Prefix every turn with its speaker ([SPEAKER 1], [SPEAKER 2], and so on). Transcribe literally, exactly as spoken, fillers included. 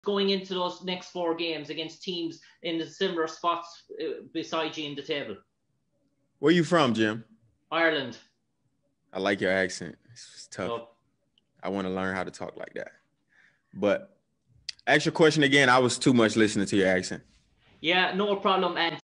[SPEAKER 1] going into those next four games against teams in the similar spots uh, beside you in the table?
[SPEAKER 2] Where you from, Jim?
[SPEAKER 1] Ireland.
[SPEAKER 2] I like your accent. It's tough. Oh. I want to learn how to talk like that. But ask your question again. I was too much listening to your accent.
[SPEAKER 1] Yeah, no problem. And